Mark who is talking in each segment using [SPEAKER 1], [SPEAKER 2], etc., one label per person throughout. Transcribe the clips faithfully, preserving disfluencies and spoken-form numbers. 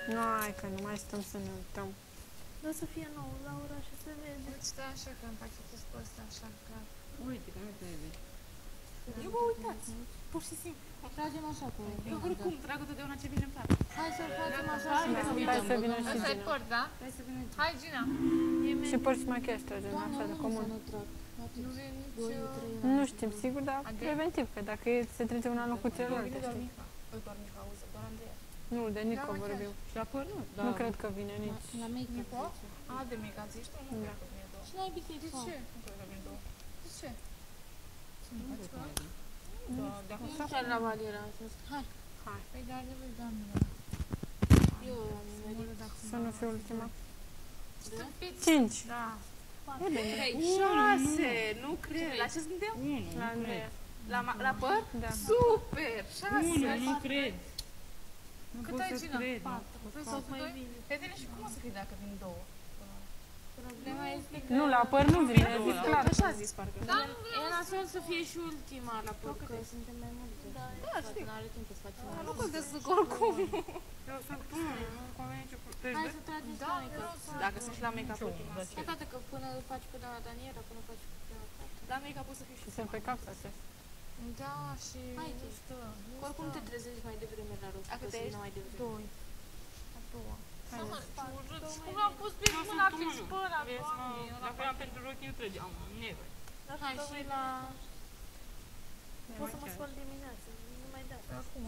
[SPEAKER 1] Nu, hai că nu mai stăm să ne uităm.
[SPEAKER 2] Dar să fie nou la ora și să mergem.
[SPEAKER 3] Uite, stai așa că împachetez pe ăsta așa, clar.
[SPEAKER 4] Uite că nu trebuie.
[SPEAKER 2] Eu vă uitați, pur și simplu.
[SPEAKER 4] Tragem așa cu...
[SPEAKER 2] Eu oricum trag totdeauna ce vine în plac.
[SPEAKER 4] Hai să facem așa și
[SPEAKER 1] Da,
[SPEAKER 4] să
[SPEAKER 1] hai
[SPEAKER 4] uităm.
[SPEAKER 1] să vină și
[SPEAKER 3] Asta e
[SPEAKER 1] Gina.
[SPEAKER 3] păr, da?
[SPEAKER 4] Hai să vină.
[SPEAKER 3] Hai, Gina!
[SPEAKER 1] Și păr și machiaj tragem,
[SPEAKER 4] Doamne,
[SPEAKER 1] așa de
[SPEAKER 4] unde
[SPEAKER 1] comun.
[SPEAKER 4] să nu trag?
[SPEAKER 3] Nu vine nici...
[SPEAKER 4] Doi,
[SPEAKER 3] uh,
[SPEAKER 4] trei,
[SPEAKER 1] Nu știm, sigur, dar
[SPEAKER 3] Adică?
[SPEAKER 1] preventiv, că dacă e, se trece una în locul celălalt,
[SPEAKER 2] Vine doar
[SPEAKER 1] știi?
[SPEAKER 2] Mica. Ă, doar Mica, auzi, doar Andreea.
[SPEAKER 1] Nu, de Nico
[SPEAKER 3] machiaj.
[SPEAKER 1] vorbim.
[SPEAKER 4] Și la păr nu?
[SPEAKER 1] Nu cred că vine nici.
[SPEAKER 4] La make-up.
[SPEAKER 3] Nico?
[SPEAKER 4] zice.
[SPEAKER 3] A, de mica zici tu? Nu
[SPEAKER 1] Da.
[SPEAKER 3] cred că vine două.
[SPEAKER 4] Și n-ai bine
[SPEAKER 3] De ce? Nu cred că vine două. De ce?
[SPEAKER 4] Nu cred că mai bine.
[SPEAKER 3] Da, de acum.
[SPEAKER 4] Nu chiar la valiera a fost. Hai.
[SPEAKER 1] Hai,
[SPEAKER 3] Păi, dar de vezi, doamne.
[SPEAKER 4] Eu am nimerit.
[SPEAKER 1] să nu fiu ultima.
[SPEAKER 3] Stâmpiți!
[SPEAKER 1] Cinci.
[SPEAKER 3] Da.
[SPEAKER 1] E bine.
[SPEAKER 2] Trei, șase, nu cred. La ce suntem?
[SPEAKER 4] Unu,
[SPEAKER 1] La
[SPEAKER 4] nu
[SPEAKER 1] Andreea.
[SPEAKER 4] cred.
[SPEAKER 2] La, ma- la păr?
[SPEAKER 1] Da.
[SPEAKER 2] Super!
[SPEAKER 4] Unu,
[SPEAKER 2] Șase!
[SPEAKER 4] nu cred. Nu
[SPEAKER 3] Cât
[SPEAKER 4] pot
[SPEAKER 3] ai,
[SPEAKER 4] să
[SPEAKER 3] Gina?
[SPEAKER 4] cred.
[SPEAKER 3] Vrei să
[SPEAKER 2] Sau
[SPEAKER 3] fac
[SPEAKER 2] mai
[SPEAKER 3] doi?
[SPEAKER 2] bine.
[SPEAKER 3] Pe tine și cum o să fie dacă vin două?
[SPEAKER 4] Problema este că...
[SPEAKER 1] Nu, la păr nu vine, zic clar.
[SPEAKER 2] Așa a zis parcă.
[SPEAKER 3] Da,
[SPEAKER 4] E nasol să fie și ultima la păr, că suntem mai multe.
[SPEAKER 2] Da, știu.
[SPEAKER 4] Nu are timp să facem.
[SPEAKER 2] Da, nu contează că oricum.
[SPEAKER 1] Eu sunt unu, nu convine ce
[SPEAKER 4] Hai să tragem și
[SPEAKER 3] Da,
[SPEAKER 4] la
[SPEAKER 3] vreau
[SPEAKER 4] make-up.
[SPEAKER 3] să...
[SPEAKER 2] Dacă sunt și la make-up ultima.
[SPEAKER 4] E toate că până îl faci pe doamna Daniela, până faci pe doamna Tata.
[SPEAKER 2] La make-up o să fiu și
[SPEAKER 1] Sunt pe cap să se.
[SPEAKER 3] Da, și...
[SPEAKER 4] Hai,
[SPEAKER 3] nu
[SPEAKER 4] Gina.
[SPEAKER 3] stă, nu
[SPEAKER 4] Oricum
[SPEAKER 3] stă.
[SPEAKER 4] te trezești mai devreme la rost,
[SPEAKER 2] A
[SPEAKER 4] că
[SPEAKER 2] câte
[SPEAKER 4] să
[SPEAKER 2] ești?
[SPEAKER 4] vină mai devreme.
[SPEAKER 3] Doi. A doua.
[SPEAKER 1] Hai,
[SPEAKER 3] Urât. Cum am pus pe mâna pe spăla, doamne.
[SPEAKER 4] Dacă eram pentru rochi, nu trăgeam. Neve. Hai și la...
[SPEAKER 2] Pot să mă spăl dimineața, nu mai da.
[SPEAKER 3] Acum,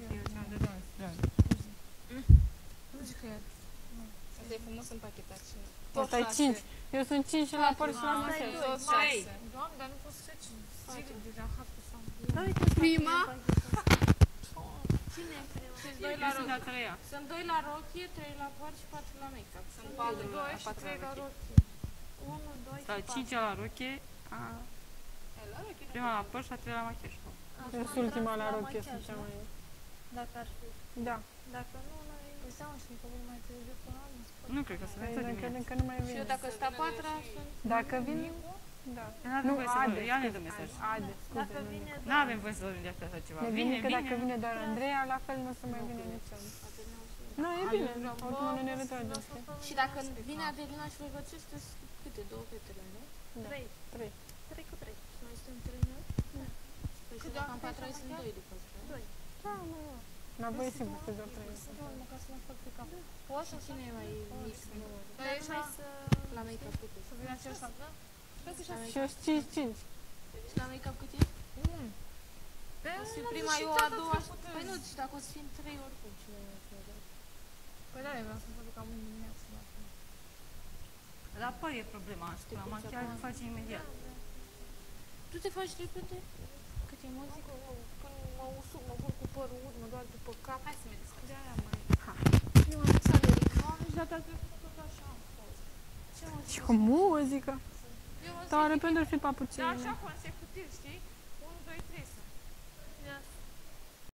[SPEAKER 3] nu zic că e...
[SPEAKER 2] Asta e frumos împachetat și...
[SPEAKER 1] Asta e cinci. Eu sunt cinci și la păr și la machiaj.
[SPEAKER 2] Tot
[SPEAKER 3] Trei.
[SPEAKER 2] șase.
[SPEAKER 3] Doamne, dar nu pot să treci zile deja, hatul sau...
[SPEAKER 2] Da, uite, prima.
[SPEAKER 4] Cine e prima? Sunt
[SPEAKER 3] doi
[SPEAKER 4] doi
[SPEAKER 3] la
[SPEAKER 4] la
[SPEAKER 3] rochie.
[SPEAKER 4] treia. Sunt doi la rochie, trei la păr și patru la make-up.
[SPEAKER 2] Sunt
[SPEAKER 3] Patru,
[SPEAKER 2] patru
[SPEAKER 3] doi
[SPEAKER 2] la
[SPEAKER 3] și
[SPEAKER 2] patru
[SPEAKER 3] trei la
[SPEAKER 2] la
[SPEAKER 3] rochie.
[SPEAKER 2] unu, doi și
[SPEAKER 4] La
[SPEAKER 2] patru.
[SPEAKER 4] cincea la rochie, a,
[SPEAKER 2] La rochie,
[SPEAKER 4] prima la păr și a treia la machiaj.
[SPEAKER 1] Eu sunt ultima la rochie, sunt cea mai...
[SPEAKER 2] Dacă ar fi.
[SPEAKER 1] Da.
[SPEAKER 2] Dacă nu, noi...
[SPEAKER 3] Păi seama și că vine mai târziu până la spăl.
[SPEAKER 4] Nu cred că să
[SPEAKER 1] Păi
[SPEAKER 4] ne
[SPEAKER 1] noi
[SPEAKER 4] dimineața.
[SPEAKER 1] credem că nu mai
[SPEAKER 4] Și eu
[SPEAKER 1] vine.
[SPEAKER 4] dacă sta patra, sunt...
[SPEAKER 1] Dacă vin, da.
[SPEAKER 4] Nu,
[SPEAKER 1] Ade,
[SPEAKER 4] ea ne
[SPEAKER 1] scuze,
[SPEAKER 4] dă mesaj.
[SPEAKER 1] Ade, scuze.
[SPEAKER 2] Dacă
[SPEAKER 1] nu
[SPEAKER 2] vine,
[SPEAKER 1] Nico.
[SPEAKER 4] Nu avem voie să vorbim de așa ceva.
[SPEAKER 1] Ne
[SPEAKER 4] Vine,
[SPEAKER 1] vine că dacă
[SPEAKER 4] vine.
[SPEAKER 1] vine doar Andreea, la fel nu o să mai vină nici el. Nu, e bine, oricum nu ne retragem, știi?
[SPEAKER 4] Și dacă vine Adelina și voi face, sunteți câte? Două fetele, nu?
[SPEAKER 1] Da.
[SPEAKER 2] Trei.
[SPEAKER 1] Trei.
[SPEAKER 2] Trei cu trei.
[SPEAKER 4] Și noi suntem trei, nu? Păi și dacă am patru, ai sunt doi după asta.
[SPEAKER 2] Doi.
[SPEAKER 1] Da, nu, nu. La voi sigur că doar trei.
[SPEAKER 3] Doamne, ca să mă fac pe cap.
[SPEAKER 4] Poți și cine e mai mic?
[SPEAKER 3] Dar e
[SPEAKER 2] Hai
[SPEAKER 3] așa,
[SPEAKER 2] să...
[SPEAKER 4] La make-up cât
[SPEAKER 3] să
[SPEAKER 4] ești?
[SPEAKER 3] vină aceeași dată?
[SPEAKER 1] Și eu sunt cinci, cinci.
[SPEAKER 4] Și la make-up cât ești?
[SPEAKER 3] Unu. Pe
[SPEAKER 4] O să fiu
[SPEAKER 3] n-am
[SPEAKER 4] prima,
[SPEAKER 3] zis
[SPEAKER 4] eu
[SPEAKER 3] și
[SPEAKER 4] a
[SPEAKER 3] data
[SPEAKER 4] doua.
[SPEAKER 3] trecută.
[SPEAKER 4] Păi nu, și dacă o să fim trei oricum, cine e mai frate?
[SPEAKER 3] Păi da, eu vreau să mă duc am în dimineață. la fel.
[SPEAKER 4] La păr e problema asta, la machiaj îl faci imediat. Tu te faci repede? Cât e mult?
[SPEAKER 3] Când mă usuc, mă pun cu părul ud, mă doar după cap.
[SPEAKER 2] Hai să mergem.
[SPEAKER 3] De aia mai...
[SPEAKER 2] Eu am zis America.
[SPEAKER 3] Doamne, și data trecută tot așa am fost. Ce mă
[SPEAKER 1] Și cu muzică.
[SPEAKER 3] Eu mă
[SPEAKER 1] Tare
[SPEAKER 3] zic,
[SPEAKER 1] pentru fi
[SPEAKER 3] da,
[SPEAKER 1] papucini.
[SPEAKER 3] așa consecutiv, știi? unu, doi, trei,